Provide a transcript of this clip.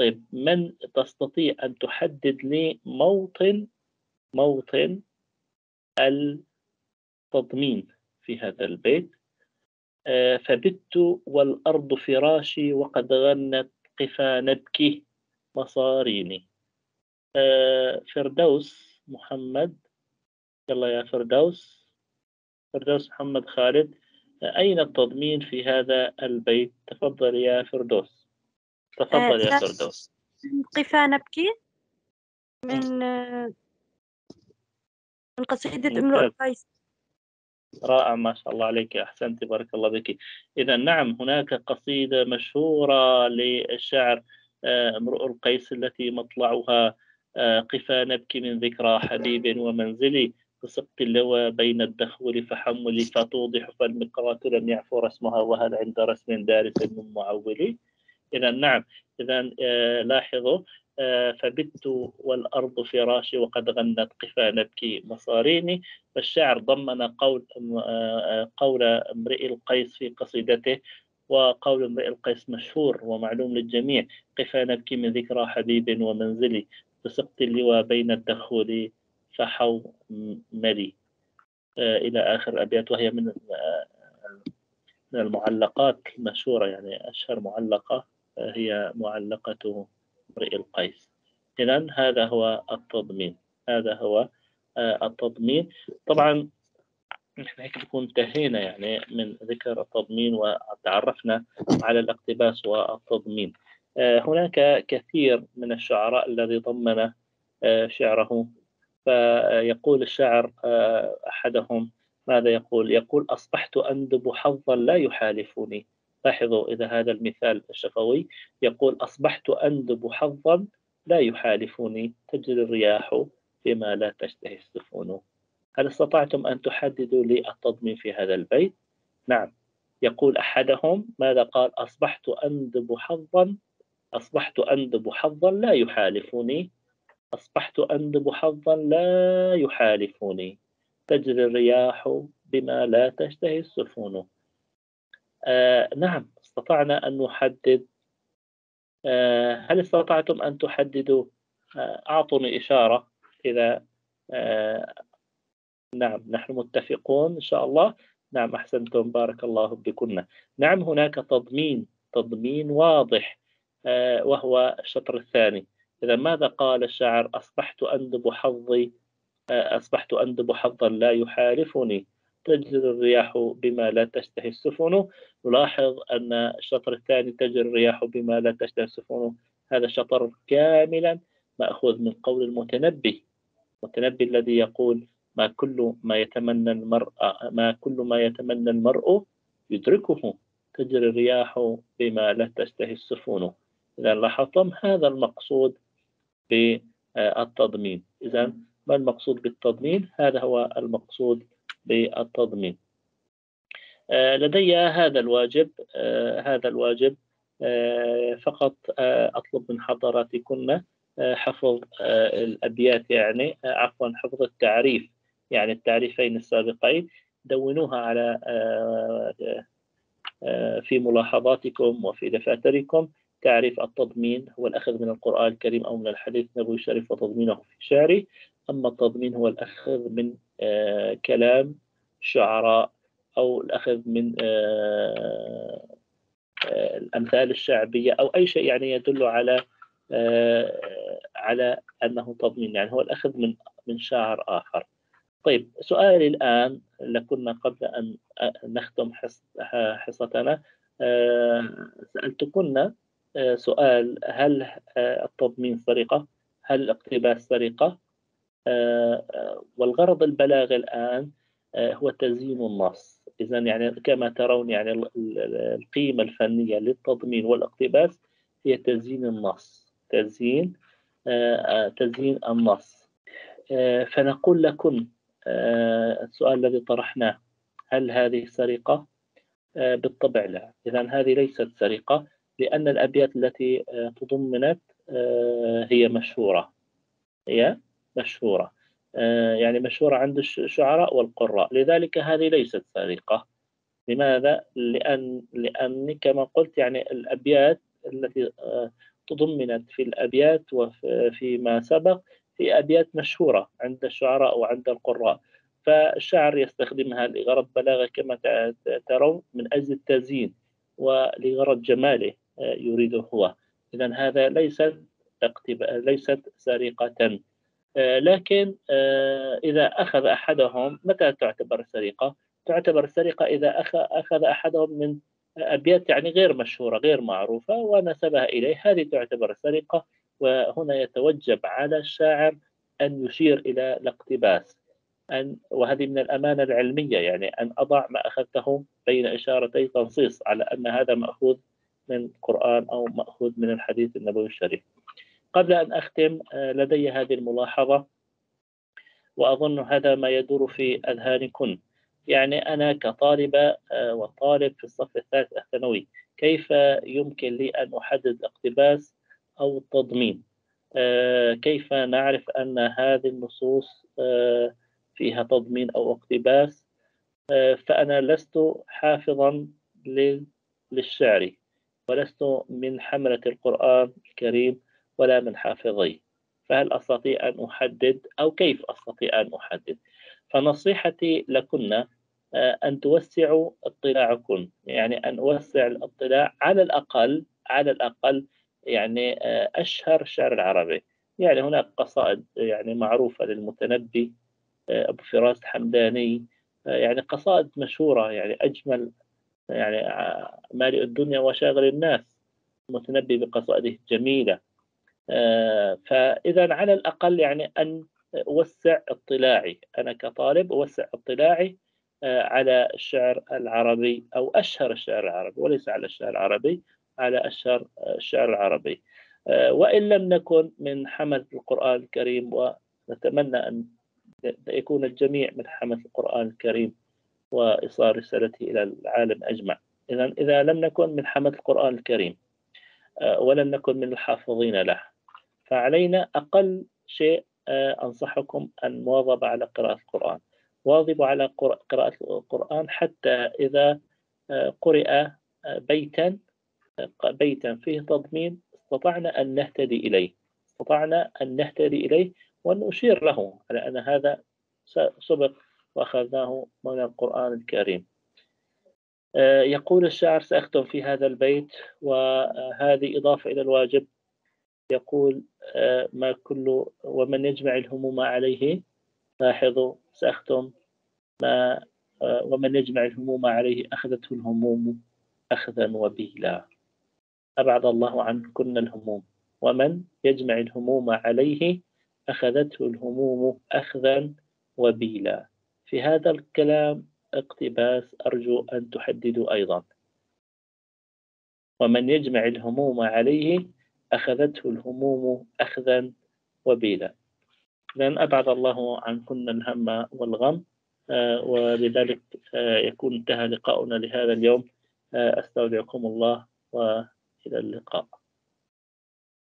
طيب من تستطيع أن تحدد لي موطن التضمين في هذا البيت؟ فبت والأرض فراشي وقد غنت قفا نبكي مصاريني. فردوس محمد، يلا يا فردوس محمد خالد، أين التضمين في هذا البيت؟ تفضل يا فردوس، تفضل يا فردوس. قفا نبكي من قصيدة امرؤ القيس. رائع، ما شاء الله عليك، أحسنت، بارك الله بك. إذا نعم، هناك قصيدة مشهورة للشاعر امرؤ القيس التي مطلعها قفا نبكي من ذكرى حبيب ومنزلي، بسقط اللوى بين الدخول فحملي فتوضح فالمقرات لم يعفو رسمها وهل عند رسم دارس من معولي. إذا نعم، إذا لاحظوا، فبت والأرض فراشي وقد غنت قفا نبكي مصاريني. فالشاعر ضمن قول امرئ القيس في قصيدته، وقول امرئ القيس مشهور ومعلوم للجميع: قفا نبكي من ذكرى حبيب ومنزلي، بسقط اللواء بين الدخول فحوملي، إلى آخر الأبيات. وهي من المعلقات المشهورة، يعني أشهر معلقة هي معلقة امرئ القيس. إذن هذا هو التضمين، هذا هو التضمين. طبعا نحن هيك بكون انتهينا يعني من ذكر التضمين وتعرفنا على الاقتباس والتضمين. هناك كثير من الشعراء الذي ضمن شعره. فيقول الشاعر أحدهم ماذا يقول؟ يقول: أصبحت أندب حظا لا يحالفني. لاحظوا إذا هذا المثال الشفوي، يقول: أصبحت أندب حظا لا يحالفني، تجري الرياح بما لا تشتهي السفن. هل استطعتم أن تحددوا لي التضمين في هذا البيت؟ نعم، يقول أحدهم ماذا قال؟ أصبحت أندب حظا لا يحالفني، أصبحت أندب حظا لا يحالفني، تجري الرياح بما لا تشتهي السفن. نعم، استطعنا أن نحدد. هل استطعتم أن تحددوا؟ أعطوني إشارة إذا نعم، نحن متفقون إن شاء الله. نعم، أحسنتم، بارك الله بكم. نعم، هناك تضمين واضح، وهو الشطر الثاني. إذا ماذا قال الشاعر؟ أصبحت أندب حظا لا يحالفني، تجري الرياح بما لا تشتهي السفن. نلاحظ أن الشطر الثاني: تجري الرياح بما لا تشتهي السفن، هذا الشطر كاملا مأخوذ من قول المتنبي الذي يقول: ما كل ما يتمنى المرء يدركه، تجري الرياح بما لا تشتهي السفن. إذا لاحظتم، هذا المقصود بالتضمين. إذا ما المقصود بالتضمين؟ هذا هو المقصود بالتضمين. لدي هذا الواجب، فقط أطلب من حضراتكن حفظ الأبيات، يعني عفوا، حفظ التعريف، يعني التعريفين السابقين، دونوها على في ملاحظاتكم وفي دفاتركم. تعريف التضمين هو الأخذ من القرآن الكريم أو من الحديث النبوي الشريف وتضمينه في شعره. أما التضمين هو الأخذ من كلام الشعراء، أو الأخذ من الأمثال الشعبية، أو أي شيء يعني يدل على أنه تضمين، يعني هو الأخذ من شاعر آخر. طيب، سؤالي الآن لكنا قبل أن نختم حصتنا، سألتكن سؤال: هل التضمين سرقة؟ هل الاقتباس سرقة؟ والغرض البلاغي الآن هو تزيين النص. إذا يعني كما ترون، يعني القيمة الفنية للتضمين والاقتباس هي تزيين النص، تزيين النص. فنقول لكم السؤال الذي طرحناه: هل هذه سرقة؟ بالطبع لا. إذا هذه ليست سرقة، لأن الأبيات التي تضمنت هي مشهورة، يعني مشهورة عند الشعراء والقراء، لذلك هذه ليست سرقة. لماذا؟ لأن كما قلت، يعني الأبيات التي تضمنت في الأبيات وفيما سبق في أبيات مشهورة عند الشعراء وعند القراء، فالشاعر يستخدمها لغرض بلاغة كما ترون من أجل التزيين ولغرض جماله يريده هو. إذا هذا ليست سرقة. لكن إذا أخذ أحدهم، متى تعتبر سرقة؟ تعتبر سرقة إذا أخذ أحدهم من أبيات يعني غير مشهورة غير معروفة ونسبها إليه، هذه تعتبر سرقة. وهنا يتوجب على الشاعر أن يشير إلى الاقتباس، وهذه من الأمانة العلمية، يعني أن أضع ما أخذته بين إشارتي تنصيص على أن هذا مأخوذ من القرآن أو مأخوذ من الحديث النبوي الشريف. قبل أن أختم لدي هذه الملاحظة، وأظن هذا ما يدور في أذهانكم. يعني أنا كطالبة وطالب في الصف الثالث الثانوي، كيف يمكن لي أن أحدد اقتباس أو تضمين؟ كيف نعرف أن هذه النصوص فيها تضمين أو اقتباس؟ فأنا لست حافظا للشعر، ولست من حملة القرآن الكريم ولا من حافظيه، فهل أستطيع أن أحدد أو كيف أستطيع أن أحدد؟ فنصيحتي لكن أن توسعوا اطلاعكم، يعني أن أوسع الاطلاع على الأقل يعني أشهر الشعر العربي. يعني هناك قصائد يعني معروفة للمتنبي، أبو فراس الحمداني، يعني قصائد مشهورة، يعني أجمل يعني مالئ الدنيا وشاغل الناس، المتنبي بقصائده الجميلة. فإذا على الأقل يعني أن أوسع اطلاعي، أنا كطالب أوسع اطلاعي على الشعر العربي أو أشهر الشعر العربي، وليس على الشعر العربي، على أشهر الشعر العربي. وإن لم نكن من حملة القرآن الكريم، ونتمنى أن يكون الجميع من حملة القرآن الكريم وإيصال رسالته إلى العالم أجمع. إذا لم نكن من حملة القرآن الكريم ولم نكن من الحافظين له، فعلينا أقل شيء أنصحكم أن مواظبة على قراءة القرآن. واظبوا على قراءة القرآن حتى إذا قرئ بيتا فيه تضمين استطعنا أن نهتدي إليه وأن نشير له على أن هذا سبق وأخذناه من القرآن الكريم. يقول الشاعر، سأختم في هذا البيت وهذه إضافة إلى الواجب، يقول ما كل ومن يجمع الهموم عليه، لاحظوا سأختم ومن يجمع الهموم عليه أخذته الهموم أخذا وبيلا. أبعد الله عنكن الهموم، ومن يجمع الهموم عليه أخذته الهموم أخذا وبيلا. في هذا الكلام اقتباس أرجو أن تحددوا أيضا، ومن يجمع الهموم عليه أخذته الهموم أخذا وبيلا. لأن أبعد الله عنكن الهم والغم. وبذلك يكون انتهى لقاؤنا لهذا اليوم. أستودعكم الله وإلى اللقاء.